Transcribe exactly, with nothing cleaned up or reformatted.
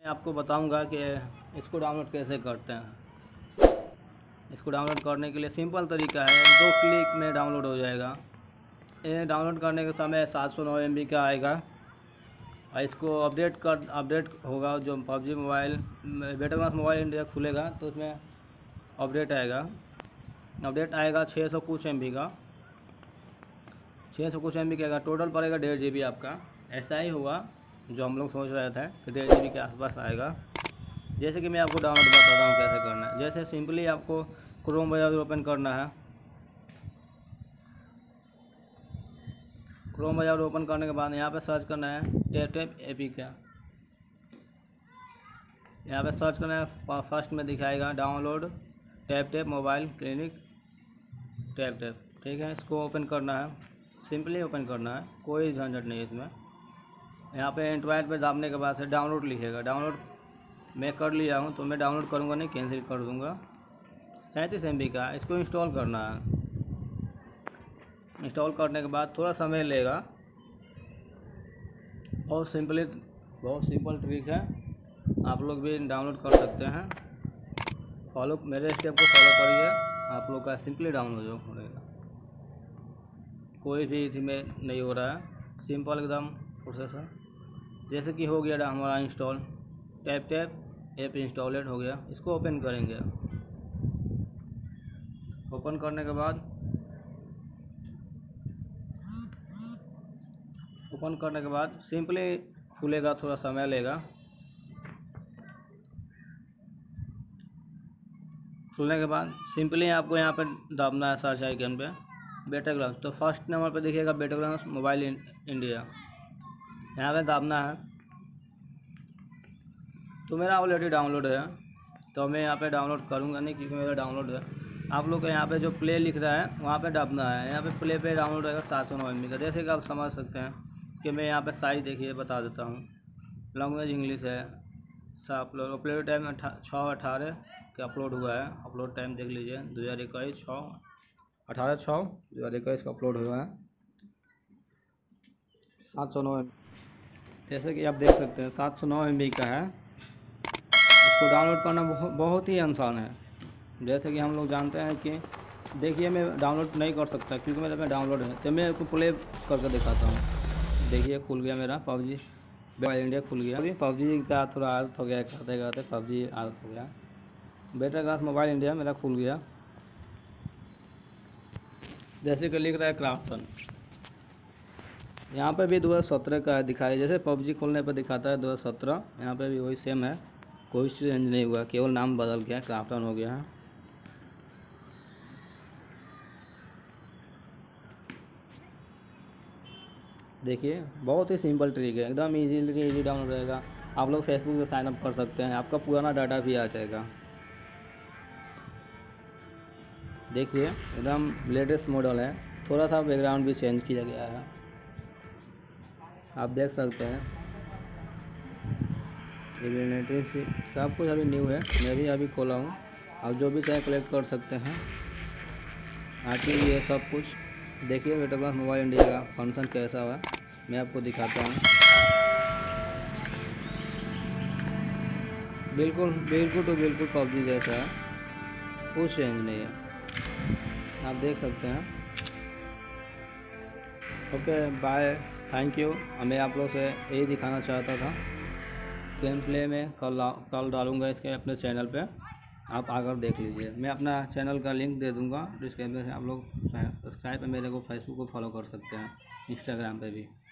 आपको बताऊंगा कि इसको डाउनलोड कैसे करते हैं। इसको डाउनलोड करने के लिए सिंपल तरीका है, दो क्लिक में डाउनलोड हो जाएगा। ये डाउनलोड करने के समय सात सौ नौ एम बी का आएगा और इसको अपडेट कर अपडेट होगा। जो PUBG mobile battlegrounds mobile India खुलेगा तो उसमें अपडेट आएगा अपडेट आएगा छः सौ कुछ एम बी का छः सौ कुछ एम बी का आएगा। टोटल पड़ेगा डेढ़ जी बी आपका। ऐसा ही हुआ जो हम लोग सोच रहे थे कि डेढ़ जी बी के आसपास आएगा। जैसे कि मैं आपको डाउनलोड बताता हूँ कैसे करना है। जैसे सिंपली आपको क्रोम ब्राउज़र ओपन करना है। क्रोम ब्राउज़र ओपन करने के बाद यहाँ पे सर्च करना है टैप टैप ए पी के। यहाँ पे सर्च करना है, फर्स्ट में दिखाएगा download tap tap mobile clinic tap tap. ठीक है, इसको ओपन करना है, सिंपली ओपन करना है, कोई झंझट नहीं है इसमें। यहाँ पे एंड्रॉयड पे दाबने के बाद से डाउनलोड लिखेगा। डाउनलोड मैं कर लिया हूँ तो मैं डाउनलोड करूँगा नहीं, कैंसिल कर दूँगा। सैंतीस एम बी का इसको इंस्टॉल करना है। इंस्टॉल करने के बाद थोड़ा समय लेगा। बहुत सिंपली बहुत सिंपल ट्रिक है, आप लोग भी डाउनलोड कर सकते हैं। फॉलो मेरे स्टेप को फॉलो करिए, आप लोग का सिंपली डाउनलोड हो जाएगा। कोई भी इसमें नहीं हो रहा है, सिंपल एकदम प्रोसेसर। जैसे कि हो गया हमारा install, tap tap app installed हो गया। इसको ओपन करेंगे। ओपन करने के बाद ओपन करने के बाद सिंपली खुलेगा, थोड़ा समय लेगा। खुलने के बाद सिंपली आपको यहाँ पे दाबना है सर्च आइकन पे बैटलग्राउंड्स। तो फर्स्ट नंबर पे दिखेगा बैटलग्राउंड्स मोबाइल इंडिया, यहाँ पे दाबना है। तो मेरा ऑलरेडी डाउनलोड है तो मैं यहाँ पे डाउनलोड करूँगा नहीं क्योंकि मेरा डाउनलोड है। आप लोग को यहाँ पे जो प्ले लिख रहा है वहाँ पे दाबना है। यहाँ पे प्ले पे डाउनलोड रहेगा सात सौ नौ एम बी का। जैसे कि आप समझ सकते हैं कि मैं यहाँ पे साइज देखिए बता देता हूँ। लैंग्वेज इंग्लिश है। अपलोड अपलोड टाइम छः अठारह का अपलोड हुआ है। अपलोड टाइम देख लीजिए, दो हज़ार इक्कीस छः अठारह छः दो हज़ार इक्कीस का अपलोड हुआ है। सात सौ नौ एम जैसे कि आप देख सकते हैं सात सौ नौ एम बी का है। इसको डाउनलोड करना बहुत ही आसान है। जैसे कि हम लोग जानते हैं कि देखिए मैं डाउनलोड नहीं कर सकता क्योंकि मेरे में डाउनलोड है, तो मैं इसको प्ले करके दिखाता हूँ। देखिए खुल गया मेरा पबजी मोबाइल इंडिया खुल गया। अभी पबजी का थोड़ा आदत हो गया, करते करते पबजी आदत हो गया। बैटलग्राउंड्स मोबाइल इंडिया मेरा खुल गया। जैसे कि लिख रहा है क्राफ्टन, यहाँ पे भी दो हज़ार सत्रह का दिखाया। जैसे पबजी खोलने पर दिखाता है दो हज़ार सत्रह, यहाँ पे भी वही सेम है, कोई चेंज नहीं हुआ, केवल नाम बदल गया, क्राफ्टन हो गया है। देखिए बहुत ही सिंपल ट्रिक है, एकदम इजीली इजी डाउनलोड रहेगा। आप लोग फेसबुक से साइन अप कर सकते हैं, आपका पुराना डाटा भी आ जाएगा। देखिए एकदम लेटेस्ट मॉडल है, थोड़ा सा बैकग्राउंड भी चेंज किया गया है, आप देख सकते हैं। इम्यूनिटी से सब कुछ अभी न्यू है, मैं भी अभी खोला हूँ। आप जो भी चाहे कलेक्ट कर सकते हैं, आती ही है सब कुछ। देखिए बैटलग्राउंड्स मोबाइल इंडिया का फंक्शन कैसा हुआ मैं आपको दिखाता हूँ। बिल्कुल बिल्कुल तो बिल्कुल पबजी जैसा है, कुछ चेंज नहीं है, आप देख सकते हैं। Okay bye, thank you. मैं आप लोग से यही दिखाना चाहता था। गेम प्ले में कल कल डालूँगा इसके अपने चैनल पे, आप आकर देख लीजिए। मैं अपना चैनल का लिंक दे दूँगा डिस्क्रिप्शन में से। आप लोग सब्सक्राइब पे मेरे को फेसबुक को फॉलो कर सकते हैं, इंस्टाग्राम पे भी।